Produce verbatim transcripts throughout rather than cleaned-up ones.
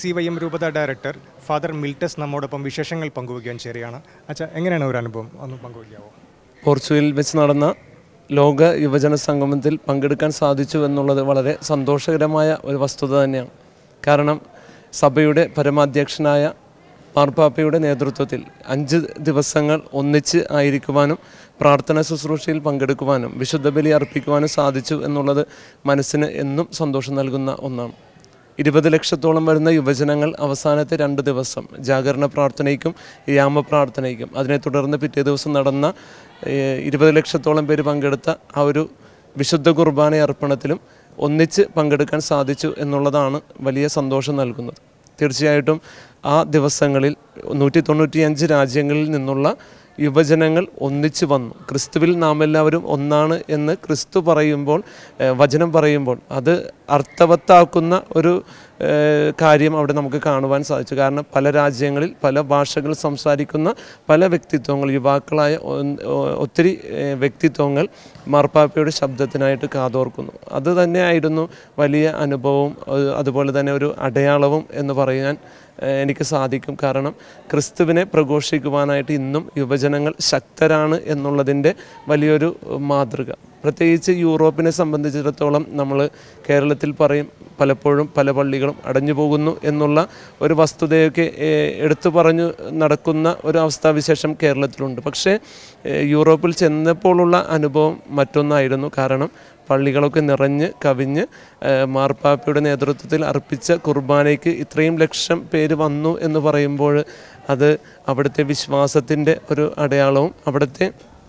C Y M രൂപത director father Miltus നമ്മോടൊപ്പം വിശേഷങ്ങൾ പങ്കുവയ്ക്കാൻ ചേരുകയാണ്. അച്ഛാ, എങ്ങനെയാണ് ഒരു അനുഭവം ഒന്ന് പങ്കുവയ്ക്കാവോ? പോർച്ചുഗലിൽ വെച്ച് നടന്ന ലോക യുവജന സംഗമത്തിൽ പങ്കെടുക്കാൻ സാധിച്ചു എന്നുള്ളത് വളരെ സന്തോഷകരമായ ഒരു വസ്തുത തന്നെയാണ്. കാരണം സഭയുടെ പരമാധ്യക്ഷനായ മാർപ്പാപ്പയുടെ നേതൃത്വത്തിൽ അഞ്ച് ദിവസങ്ങൾ ഒന്നിച്ച് ആയിരിക്കുവാനും പ്രാർത്ഥന ശുശ്രൂഷയിൽ പങ്കെടുക്കുവാനും വിശുദ്ധ ബലി അർപ്പിക്കുവാനും സാധിച്ചു എന്നുള്ളത് മനസ്സിന് എന്നും സന്തോഷം നൽകുന്ന ഒന്നാണ്. ഇരുപത് ലക്ഷത്തോളം വരുന്ന യുവജനങ്ങൾ അവസാനത്തെ രണ്ട് ദിവസം ജാഗരണ പ്രാർത്ഥനയ്ക്കും യാമ പ്രാർത്ഥനയ്ക്കും അതിനെ തുടർന്ന് പിറ്റേ ദിവസം നടന്ന ഇരുപത് ലക്ഷത്തോളം പേര് പങ്കെടുത്ത ആ ഒരു വിശുദ്ധ കുർബാന അർപ്പണത്തിലും ഒന്നിച്ച് പങ്കെടുക്കാൻ സാധിച്ചു എന്നുള്ളതാണ് വലിയ സന്തോഷം നൽകുന്നത്. തീർച്ചയായിട്ടും ആ ദിവസങ്ങളിൽ നൂറ്റി തൊണ്ണൂറ്റിയഞ്ച് രാജ്യങ്ങളിൽ നിന്നുള്ള യുവജനങ്ങൾ ഒന്നിച്ചു വന്നു. ക്രിസ്തുവിൽ നാം എല്ലാവരും ഒന്നാണ് എന്ന് ക്രിസ്തു പറയുമ്പോൾ, വചനം പറയുമ്പോൾ അത് അർത്ഥവത്താക്കുന്ന ഒരു കാര്യം അവിടെ നമുക്ക് കാണുവാൻ സാധിച്ചു. കാരണം പല രാജ്യങ്ങളിൽ പല ഭാഷകൾ സംസാരിക്കുന്ന പല വ്യക്തിത്വങ്ങൾ, യുവാക്കളായ ഒത്തിരി വ്യക്തിത്വങ്ങൾ മാർപ്പാപ്പയുടെ ശബ്ദത്തിനായിട്ട് കാതോർക്കുന്നു. അത് തന്നെയായിരുന്നു വലിയ അനുഭവവും അതുപോലെ തന്നെ ഒരു അടയാളവും എന്ന് പറയാൻ എനിക്ക് സാധിക്കും. കാരണം ക്രിസ്തുവിനെ പ്രഘോഷിക്കുവാനായിട്ട് ഇന്നും യുവജനങ്ങൾ ശക്തരാണ് എന്നുള്ളതിൻ്റെ വലിയൊരു മാതൃക. പ്രത്യേകിച്ച് യൂറോപ്പിനെ സംബന്ധിച്ചിടത്തോളം നമ്മൾ കേരളത്തിൽ പറയും പലപ്പോഴും പല പള്ളികളും അടഞ്ഞു പോകുന്നു എന്നുള്ള ഒരു വസ്തുതയൊക്കെ എടുത്തു പറഞ്ഞു നടക്കുന്ന ഒരു അവസ്ഥാവിശേഷം കേരളത്തിലുണ്ട്. പക്ഷേ യൂറോപ്പിൽ ചെന്നപ്പോഴുള്ള അനുഭവം മറ്റൊന്നായിരുന്നു. കാരണം പള്ളികളൊക്കെ നിറഞ്ഞ് കവിഞ്ഞ് മാർപ്പാപ്പയുടെ നേതൃത്വത്തിൽ അർപ്പിച്ച കുർബാനയ്ക്ക് ഇത്രയും ലക്ഷം പേര് വന്നു എന്ന് പറയുമ്പോൾ അത് അവിടുത്തെ വിശ്വാസത്തിൻ്റെ ഒരു അടയാളവും അവിടുത്തെ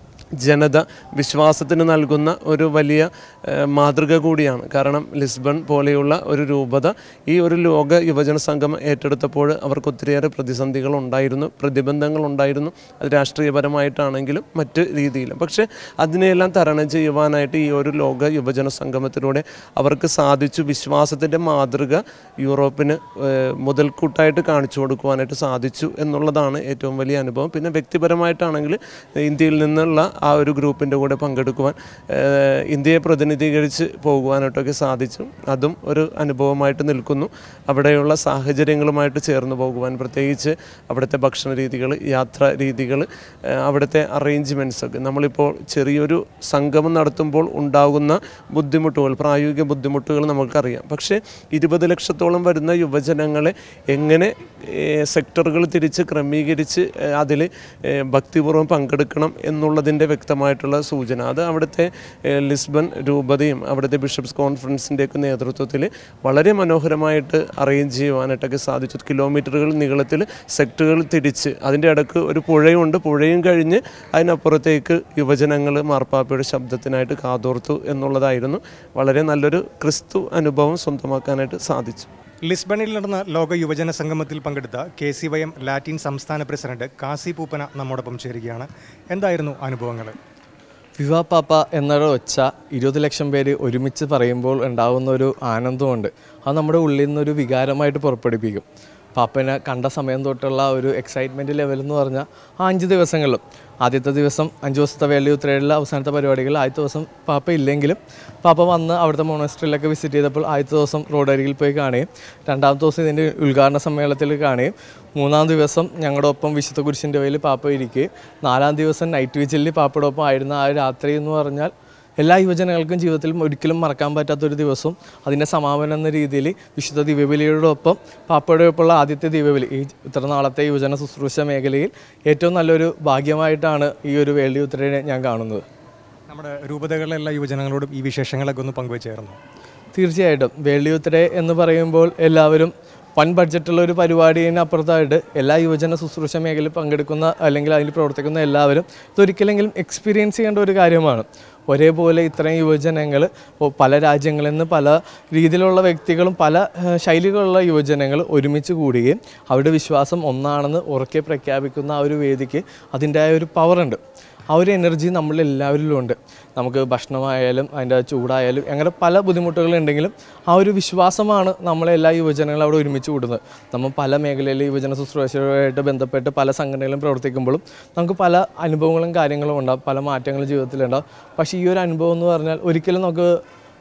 ജനത വിശ്വാസത്തിന് നൽകുന്ന ഒരു വലിയ മാതൃക കൂടിയാണ്. കാരണം ലിസ്ബൺ പോലെയുള്ള ഒരു രൂപത ഈ ഒരു ലോക യുവജന സംഗമം ഏറ്റെടുത്തപ്പോൾ അവർക്ക് ഒത്തിരിയേറെ പ്രതിസന്ധികൾ ഉണ്ടായിരുന്നു, പ്രതിബന്ധങ്ങൾ ഉണ്ടായിരുന്നു. അത് രാഷ്ട്രീയപരമായിട്ടാണെങ്കിലും മറ്റ് രീതിയിലും. പക്ഷേ അതിനെയെല്ലാം തരണം ചെയ്യുവാനായിട്ട് ഈ ഒരു ലോക യുവജന സംഗമത്തിലൂടെ അവർക്ക് സാധിച്ചു. വിശ്വാസത്തിൻ്റെ മാതൃക യൂറോപ്പിന് മുതൽക്കൂട്ടായിട്ട് കാണിച്ചു കൊടുക്കുവാനായിട്ട് സാധിച്ചു എന്നുള്ളതാണ് ഏറ്റവും വലിയ അനുഭവം. പിന്നെ വ്യക്തിപരമായിട്ടാണെങ്കിൽ ഇന്ത്യയിൽ നിന്നുള്ള ആ ഒരു ഗ്രൂപ്പിൻ്റെ കൂടെ പങ്കെടുക്കുവാൻ, ഇന്ത്യയെ പ്രതിനിധീകരിച്ച് പോകുവാനായിട്ടൊക്കെ സാധിച്ചു. അതും ഒരു അനുഭവമായിട്ട് നിൽക്കുന്നു. അവിടെയുള്ള സാഹചര്യങ്ങളുമായിട്ട് ചേർന്ന് പോകുവാൻ, പ്രത്യേകിച്ച് അവിടുത്തെ ഭക്ഷണ രീതികൾ, യാത്രാ രീതികൾ, അവിടുത്തെ അറേഞ്ച്മെൻറ്റ്സൊക്കെ നമ്മളിപ്പോൾ ചെറിയൊരു സംഗമം നടത്തുമ്പോൾ ഉണ്ടാകുന്ന ബുദ്ധിമുട്ടുകൾ, പ്രായോഗിക ബുദ്ധിമുട്ടുകൾ നമുക്കറിയാം. പക്ഷേ ഇരുപത് ലക്ഷത്തോളം വരുന്ന യുവജനങ്ങളെ എങ്ങനെ സെക്ടറുകൾ തിരിച്ച് ക്രമീകരിച്ച് അതിൽ ഭക്തിപൂർവ്വം പങ്കെടുക്കണം എന്നുള്ളതിൻ്റെ വ്യക്തമായിട്ടുള്ള സൂചന അത് അവിടുത്തെ ലിസ്ബൺ രൂപതയും അവിടുത്തെ ബിഷപ്സ് കോൺഫറൻസിൻ്റെയൊക്കെ നേതൃത്വത്തിൽ വളരെ മനോഹരമായിട്ട് അറേഞ്ച് ചെയ്യുവാനായിട്ടൊക്കെ സാധിച്ചു. കിലോമീറ്ററുകൾ നീളത്തിൽ സെക്ടറുകൾ തിരിച്ച് അതിൻ്റെ ഇടയ്ക്ക് ഒരു പുഴയുണ്ട്, പുഴയും കഴിഞ്ഞ് അതിനപ്പുറത്തേക്ക് യുവജനങ്ങൾ മാർപ്പാപ്പയുടെ ശബ്ദത്തിനായിട്ട് കാതോർത്തു എന്നുള്ളതായിരുന്നു വളരെ നല്ലൊരു ക്രിസ്തു അനുഭവം സ്വന്തമാക്കാനായിട്ട് സാധിച്ചു. ലിസ്ബണിൽ നടന്ന ലോക യുവജന സംഗമത്തിൽ പങ്കെടുത്ത K C Y M Latin സംസ്ഥാന പ്രസിഡന്റ് കാസി പൂപ്പന നമ്മോടൊപ്പം ചേരുകയാണ്. എന്തായിരുന്നു അനുഭവങ്ങൾ? വിവാ പാപ്പ എന്നൊരു ഒച്ച ഇരുപത് ലക്ഷം പേര് ഒരുമിച്ച് പറയുമ്പോൾ ഉണ്ടാകുന്ന ഒരു ആനന്ദമുണ്ട്. അത് നമ്മുടെ ഉള്ളിൽ നിന്നൊരു വികാരമായിട്ട് പുറപ്പെടുപ്പിക്കും. പാപ്പനെ കണ്ട സമയം തൊട്ടുള്ള ഒരു എക്സൈറ്റ്മെൻറ്റ് ലെവൽ എന്ന് പറഞ്ഞാൽ ആ അഞ്ച് ദിവസങ്ങളിലും, ആദ്യത്തെ ദിവസം അഞ്ച് ദിവസത്തെ വേൾഡ് യൂത്ത് റൈഡിലെ അവസാനത്തെ പരിപാടികൾ, ആദ്യത്തെ ദിവസം പാപ്പ ഇല്ലെങ്കിലും പാപ്പ വന്ന് അവിടുത്തെ മോണസ്ട്രിയിലൊക്കെ വിസിറ്റ് ചെയ്തപ്പോൾ ആദ്യത്തെ ദിവസം റോഡരികിൽ പോയി കാണുകയും രണ്ടാമത്തെ ദിവസം ഇതിൻ്റെ ഉദ്ഘാടന സമ്മേളനത്തിൽ കാണുകയും മൂന്നാം ദിവസം ഞങ്ങളുടെ ഒപ്പം വിശുദ്ധ കുരിശിൻ്റെ വഴിയിൽ പാപ്പ ഇരിക്കുകയും നാലാം ദിവസം നൈറ്റ് വിജിലിൽ പാപ്പയുടെ ഒപ്പം ആയിരുന്ന ആ രാത്രി എന്ന് പറഞ്ഞാൽ എല്ലാ യുവജനങ്ങൾക്കും ജീവിതത്തിലും ഒരിക്കലും മറക്കാൻ പറ്റാത്തൊരു ദിവസവും അതിൻ്റെ സമാപനം എന്ന രീതിയിൽ വിശുദ്ധ ദിവ്യബലിയോടൊപ്പം പാപ്പയുടെ ഒപ്പമുള്ള ആദ്യത്തെ ദിവ്യബലി ഈ ഇത്ര നാളത്തെ യുവജന ശുശ്രൂഷ മേഖലയിൽ ഏറ്റവും നല്ലൊരു ഭാഗ്യമായിട്ടാണ് ഈ ഒരു വേൾഡ് യൂത്ത് ഡേ ഞാൻ കാണുന്നത്. നമ്മുടെ രൂപതകളിലെ എല്ലാ യുവജനങ്ങളോടും ഈ വിശേഷങ്ങളൊക്കെ ഒന്ന് പങ്കുവച്ചായിരുന്നു. തീർച്ചയായിട്ടും വേൾഡ് യൂത്ത് ഡേ എന്ന് പറയുമ്പോൾ എല്ലാവരും വൻ ബഡ്ജറ്റുള്ള ഒരു പരിപാടിന് അപ്പുറത്തായിട്ട് എല്ലാ യുവജന ശുശ്രൂഷ മേഖലയിൽ പങ്കെടുക്കുന്ന അല്ലെങ്കിൽ അതിൽ പ്രവർത്തിക്കുന്ന എല്ലാവരും ഇതൊരിക്കലെങ്കിലും എക്സ്പീരിയൻസ് ചെയ്യേണ്ട ഒരു കാര്യമാണ്. ഒരേപോലെ ഇത്രയും യുവജനങ്ങൾ പല രാജ്യങ്ങളിൽ നിന്ന് പല രീതിയിലുള്ള വ്യക്തികളും പല ശൈലികളുള്ള യുവജനങ്ങൾ ഒരുമിച്ച് കൂടുകയും അവരുടെ വിശ്വാസം ഒന്നാണെന്ന് ഉറക്കെ പ്രഖ്യാപിക്കുന്ന ആ ഒരു വേദിക്ക് അതിൻ്റെതായ ഒരു പവറുണ്ട്. ആ ഒരു എനർജി നമ്മളെല്ലാവരിലും ഉണ്ട്. നമുക്ക് ഭക്ഷണമായാലും അതിൻ്റെ ചൂടായാലും അങ്ങനെ പല ബുദ്ധിമുട്ടുകളുണ്ടെങ്കിലും ആ ഒരു വിശ്വാസമാണ് നമ്മളെല്ലാ യുവജനങ്ങളും അവിടെ ഒരുമിച്ച് കൂടുന്നത്. നമ്മൾ പല മേഖലയിൽ യുവജന ശുശ്രൂഷയുമായിട്ട് ബന്ധപ്പെട്ട് പല സംഘടനകളും പ്രവർത്തിക്കുമ്പോഴും നമുക്ക് പല അനുഭവങ്ങളും കാര്യങ്ങളും ഉണ്ടാകും, പല മാറ്റങ്ങളും ജീവിതത്തിലുണ്ടാകും. പക്ഷേ ഈ ഒരു അനുഭവം എന്ന് പറഞ്ഞാൽ ഒരിക്കലും നമുക്ക്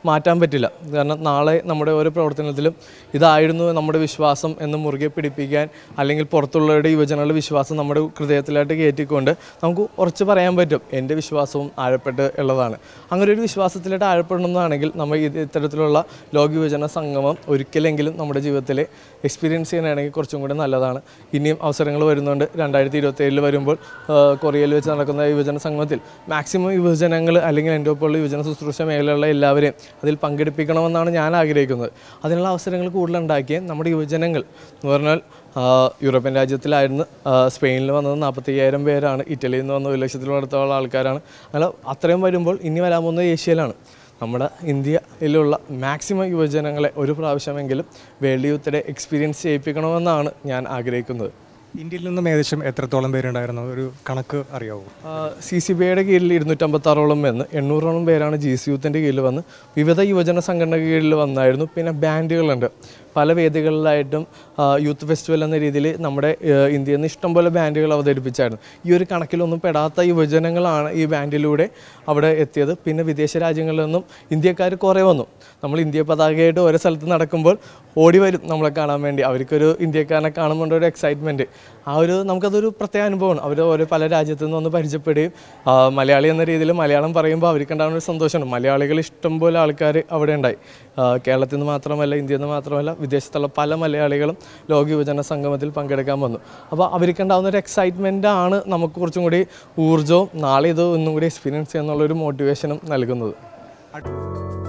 മാറ്റാൻ പറ്റില്ല. കാരണം നാളെ നമ്മുടെ ഓരോ പ്രവർത്തനത്തിലും ഇതായിരുന്നു നമ്മുടെ വിശ്വാസം എന്ന് മുറുകെ പിടിപ്പിക്കാൻ, അല്ലെങ്കിൽ പുറത്തുള്ളവരുടെ യുവജനങ്ങളുടെ വിശ്വാസം നമ്മുടെ ഹൃദയത്തിലായിട്ട് കയറ്റിക്കൊണ്ട് നമുക്ക് ഉറച്ച് പറയാൻ പറ്റും എൻ്റെ വിശ്വാസവും ആഴപ്പെട്ട് ഉള്ളതാണ്. അങ്ങനെ ഒരു വിശ്വാസത്തിലായിട്ട് ആഴപ്പെടണമെന്നാണെങ്കിൽ നമ്മൾ ഇത് ഇത്തരത്തിലുള്ള ലോക യുവജന സംഗമം ഒരിക്കലെങ്കിലും നമ്മുടെ ജീവിതത്തിൽ എക്സ്പീരിയൻസ് ചെയ്യാനാണെങ്കിൽ കുറച്ചും കൂടി നല്ലതാണ്. ഇനിയും അവസരങ്ങൾ വരുന്നുണ്ട്. രണ്ടായിരത്തി ഇരുപത്തി ഏഴിൽ വരുമ്പോൾ കൊറിയയിൽ വെച്ച് നടക്കുന്ന യുവജന സംഗമത്തിൽ മാക്സിമം യുവജനങ്ങൾ അല്ലെങ്കിൽ എൻ്റെ ഒപ്പമുള്ള യുവജന ശുശ്രൂഷ മേഖലയുള്ള എല്ലാവരെയും അതിൽ പങ്കെടുപ്പിക്കണമെന്നാണ് ഞാൻ ആഗ്രഹിക്കുന്നത്. അതിനുള്ള അവസരങ്ങൾ കൂടുതലുണ്ടാക്കിയ നമ്മുടെ യുവജനങ്ങൾ എന്ന് പറഞ്ഞാൽ യൂറോപ്യൻ രാജ്യത്തിലായിരുന്നു സ്പെയിനിൽ വന്നത് നാൽപ്പത്തി അയ്യായിരം പേരാണ്, ഇറ്റലിയിൽ നിന്ന് വന്ന ഒരു ലക്ഷത്തിലും അടുത്തുള്ള ആൾക്കാരാണ്. അങ്ങനെ അത്രയും വരുമ്പോൾ ഇനി വരാൻ പോകുന്നത് ഏഷ്യയിലാണ്. നമ്മുടെ ഇന്ത്യയിലുള്ള മാക്സിമം യുവജനങ്ങളെ ഒരു പ്രാവശ്യമെങ്കിലും വേൾഡ് യൂത്ത് ഡേ എക്സ്പീരിയൻസ് ചെയ്യിപ്പിക്കണമെന്നാണ് ഞാൻ ആഗ്രഹിക്കുന്നത്. ഇന്ത്യയിൽ നിന്നും ഏകദേശം എത്രത്തോളം പേരുണ്ടായിരുന്നു, ഒരു കണക്ക് അറിയാവോ? സി സി ബി ഐയുടെ കീഴിൽ ഇരുന്നൂറ്റമ്പത്താറോളം വന്ന് എണ്ണൂറോളം പേരാണ് ജി സി യൂത്തിൻ്റെ കീഴിൽ വന്ന് വിവിധ യുവജന സംഘടന കീഴിൽ വന്നായിരുന്നു. പിന്നെ ബാൻഡുകളുണ്ട്, പല വേദികളിലായിട്ടും യൂത്ത് ഫെസ്റ്റിവൽ എന്ന രീതിയിൽ നമ്മുടെ ഇന്ത്യയിൽ നിന്ന് ഇഷ്ടംപോലെ ബാൻഡുകൾ അവതരിപ്പിച്ചായിരുന്നു. ഈ ഒരു കണക്കിലൊന്നും പെടാത്ത യുവജനങ്ങളാണ് ഈ ബാൻഡിലൂടെ അവിടെ എത്തിയത്. പിന്നെ വിദേശ രാജ്യങ്ങളിൽ നിന്നും ഇന്ത്യക്കാർ കുറേ വന്നു. നമ്മൾ ഇന്ത്യ പതാകയായിട്ട് ഓരോ സ്ഥലത്ത് നടക്കുമ്പോൾ ഓടി വരും നമ്മളെ കാണാൻ വേണ്ടി. അവർക്കൊരു ഇന്ത്യക്കാരനെ കാണുമ്പോൾ ഒരു എക്സൈറ്റ്മെൻറ്റ്, ആ ഒരു നമുക്കതൊരു പ്രത്യേക അനുഭവമാണ്. അവർ ഓരോ പല രാജ്യത്തു നിന്ന് വന്ന് പരിചയപ്പെടുകയും മലയാളി എന്ന രീതിയിൽ മലയാളം പറയുമ്പോൾ അവർക്കുണ്ടാകുന്ന ഒരു സന്തോഷമാണ്. മലയാളികൾ ഇഷ്ടംപോലെ ആൾക്കാർ അവിടെ ഉണ്ടായി. കേരളത്തിൽ നിന്ന് മാത്രമല്ല, ഇന്ത്യയിൽ നിന്ന് മാത്രമല്ല, വിദേശത്തുള്ള പല മലയാളികളും ലോക യുവജന സംഗമത്തിൽ പങ്കെടുക്കാൻ വന്നു. അപ്പോൾ അവർക്കുണ്ടാകുന്ന ഒരു എക്സൈറ്റ്മെൻ്റ് ആണ് നമുക്ക് കുറച്ചും കൂടി ഊർജ്ജവും നാളെ ഇത് ഒന്നും കൂടി എക്സ്പീരിയൻസ് ചെയ്യാന്നുള്ളൊരു മോട്ടിവേഷനും നൽകുന്നത്.